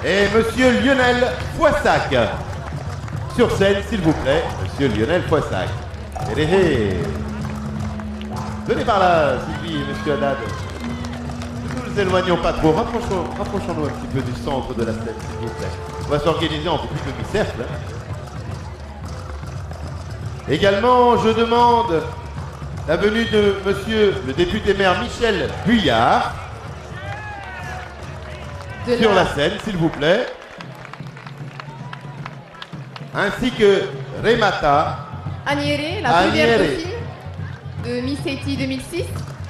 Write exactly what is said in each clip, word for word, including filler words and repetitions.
et Monsieur Lionel Foissac. Sur scène, s'il vous plaît, Monsieur Lionel Foissac. Hé, hé, hé. Venez par là, Sylvie et Monsieur Haddad. Ne nous éloignons pas trop, rapprochons, rapprochons-nous un petit peu du centre de la scène, s'il vous plaît. On va s'organiser en petit demi-cercle. Également, je demande la venue de Monsieur le député maire Michel Buyard. De sur la... la scène, s'il vous plaît. Ainsi que Remata Aniere, la première dauphine de Miss Haiti deux mille six.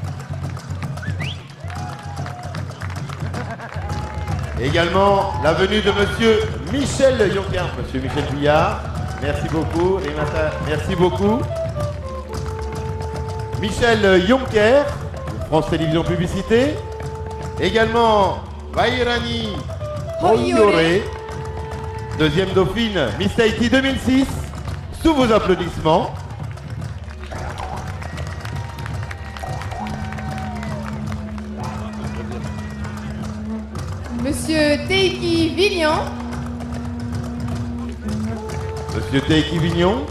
Également, la venue de Monsieur Michel Jonker. Monsieur Michel Buyard, merci beaucoup. Remata, merci beaucoup. Michel Jonker, France Télévisions Publicité. Également, Vairani Oyore, deuxième dauphine, Miss Haiti deux mille six, sous vos applaudissements. Monsieur Teiki Vignon. Monsieur Teiki Vignon.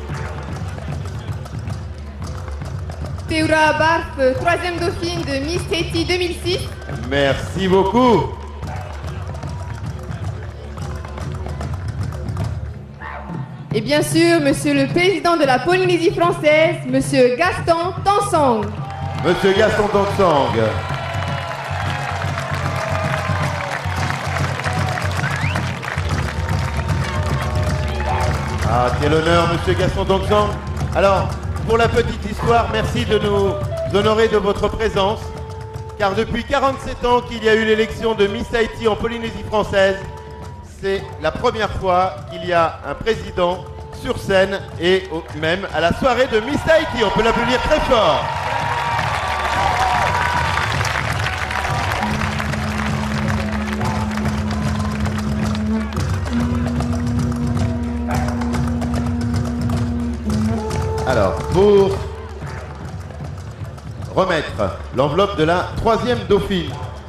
Théoura Barf, troisième dauphine de Miss Haiti deux mille six. Merci beaucoup. Et bien sûr, Monsieur le Président de la Polynésie française, Monsieur Gaston Tansong. Monsieur Gaston Tansong. Ah, quel honneur, Monsieur Gaston Tansong. Alors, pour la petite histoire, merci de nous honorer de votre présence, car depuis quarante-sept ans qu'il y a eu l'élection de Miss Haiti en Polynésie française, c'est la première fois qu'il y a un président sur scène et même à la soirée de Miss Haiti. On peut l'applaudir très fort. Alors, pour remettre l'enveloppe de la troisième dauphine,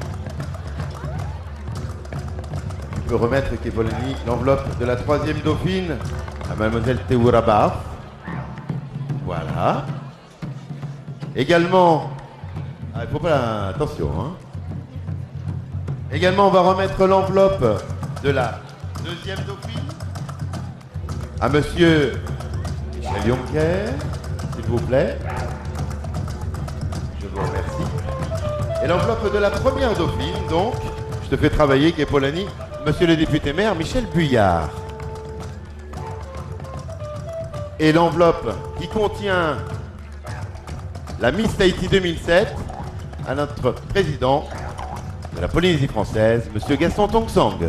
remettre Kevolani l'enveloppe de la troisième dauphine à Mademoiselle Théoura Barf. Voilà. Également, il ah, ne faut pas... Attention. Hein. Également, on va remettre l'enveloppe de la deuxième dauphine à Monsieur Michel Jonker, s'il vous plaît. Je vous remercie. Et l'enveloppe de la première dauphine, donc, je te fais travailler, Kepolani, Monsieur le député maire Michel Buyard. Et l'enveloppe qui contient la Miss Haiti deux mille sept à notre président de la Polynésie française, Monsieur Gaston Tansong.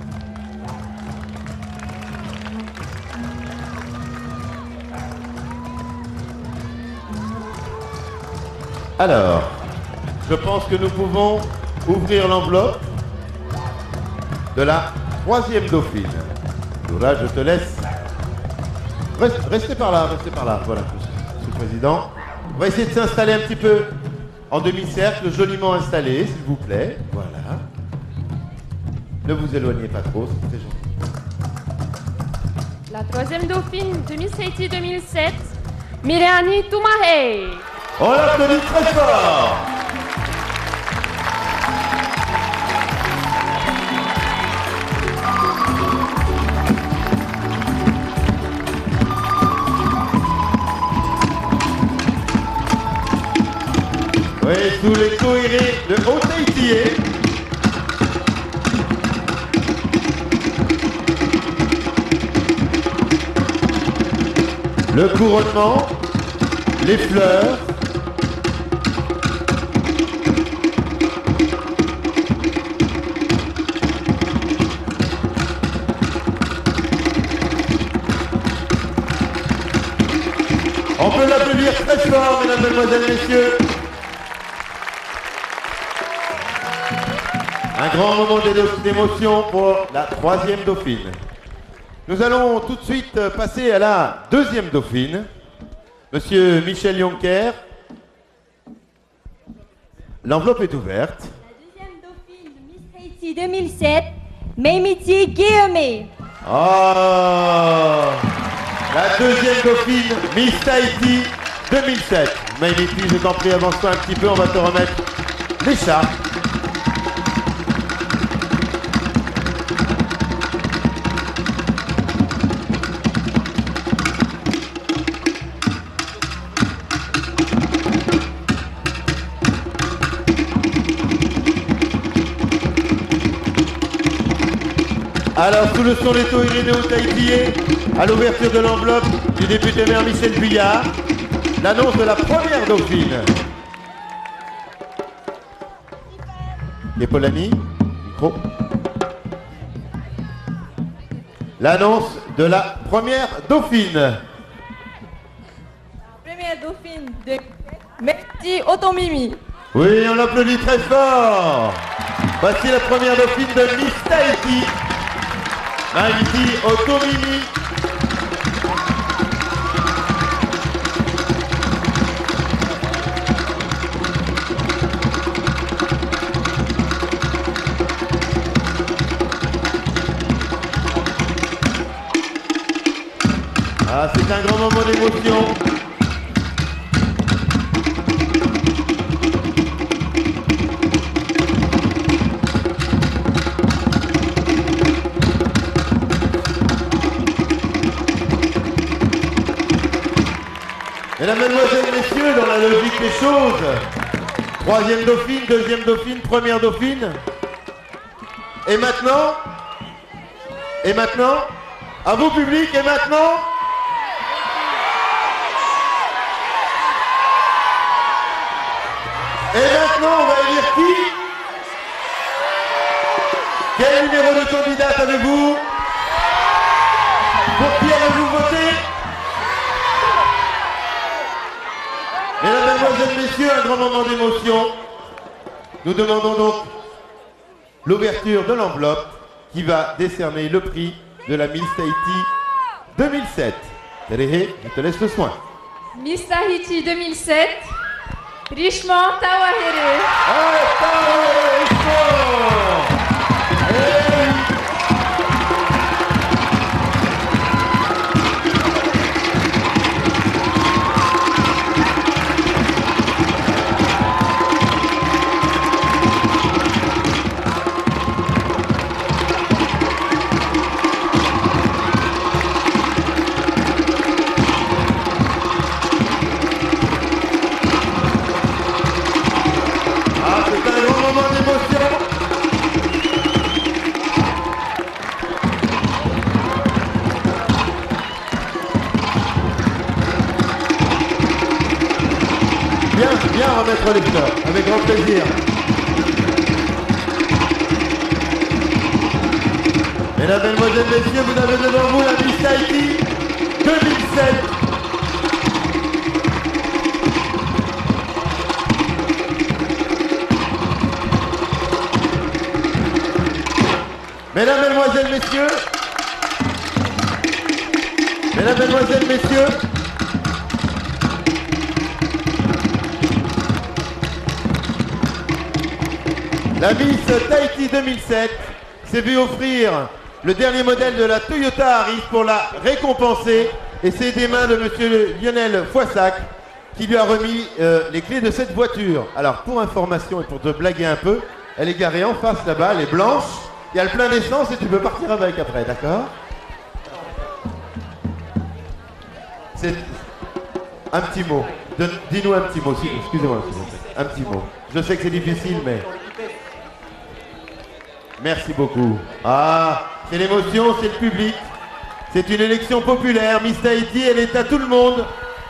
Alors, je pense que nous pouvons ouvrir l'enveloppe de la troisième dauphine. Là, je te laisse. Reste, restez par là, restez par là. Voilà, Monsieur le Président. On va essayer de s'installer un petit peu en demi-cercle, joliment installé, s'il vous plaît. Voilà. Ne vous éloignez pas trop, c'est très gentil. La troisième dauphine de Miss Haiti deux mille sept, Miriani Toumahe. On l'applaudit très fort. Oui, sous les cohérés de Haut-Tahitier. Le couronnement, les fleurs. On peut l'applaudir très fort, mesdames, mesdemoiselles, messieurs. Un grand moment d'émotion pour la troisième dauphine. Nous allons tout de suite passer à la deuxième dauphine. Monsieur Michel Jonker. L'enveloppe est ouverte. La deuxième dauphine de Miss Haiti deux mille sept, Maimiti Guillemé. Oh, la deuxième dauphine Miss Tahiti deux mille sept. Maimiti, je t'en prie, avance-toi un petit peu, on va te remettre l'écharpe. Alors, sous le son des taux Irénéo Tahitier, à l'ouverture de l'enveloppe du député maire Michel Vuillard, l'annonce de la première dauphine. Et Polani, micro. L'annonce de la première dauphine. Première dauphine de Maimiti Otomimi. Oui, on l'applaudit très fort. Voici la première dauphine de Miss Tahiti. Maimiti Otomimi. Ah, c'est un grand moment d'émotion. Mesdames, Mesdemoiselles, Messieurs, dans la logique des choses, troisième dauphine, deuxième dauphine, première dauphine. Et maintenant, et maintenant, à vous public, et maintenant, et maintenant, on va élire qui? Quel numéro de candidate avez-vous? Pour qui avez-vous voté? Mesdames, Mesdemoiselles, Messieurs, un grand moment d'émotion. Nous demandons donc l'ouverture de l'enveloppe qui va décerner le prix de la Miss Tahiti deux mille sept. Terehe, je te laisse le soin. Miss Tahiti deux mille sept, Richemont Tawahere. Allez, Tawahere, Richemont. Eh oui. Bien, bien remettre les fleurs, avec grand plaisir. Mesdames, Mesdemoiselles, Messieurs, vous avez devant vous la Miss Tahiti deux mille sept. Mesdames, Mesdemoiselles, Messieurs, Mesdames, Mesdemoiselles, Messieurs, la Miss Tahiti deux mille sept s'est vue offrir le dernier modèle de la Toyota Yaris pour la récompenser, et c'est des mains de monsieur Lionel Foissac qui lui a remis euh, les clés de cette voiture. Alors, pour information et pour te blaguer un peu, elle est garée en face là-bas, elle est blanche, il y a le plein d'essence et tu peux partir avec après, d'accord? C'est un petit mot. Dis-nous un petit mot, si, excusez-moi, un petit mot. Je sais que c'est difficile, mais... Merci beaucoup. Ah, c'est l'émotion, c'est le public. C'est une élection populaire. Miss Tahiti, elle est à tout le monde.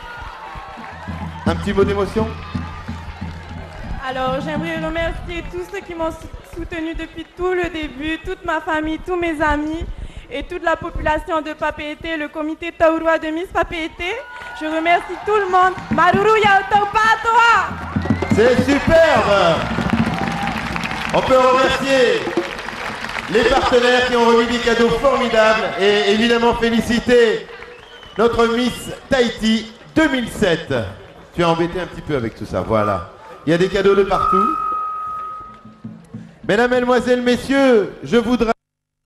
Un petit mot d'émotion? Alors, j'aimerais remercier tous ceux qui m'ont soutenu depuis tout le début, toute ma famille, tous mes amis et toute la population de Papeete, le comité Taurua de Miss Papeete. Je remercie tout le monde. Maruru Yauto Patoa! C'est superbe! On peut remercier les partenaires qui ont remis des cadeaux formidables et évidemment féliciter notre Miss Tahiti deux mille sept. Tu es embêté un petit peu avec tout ça, voilà. Il y a des cadeaux de partout. Mesdames, Mesdemoiselles, Messieurs, je voudrais...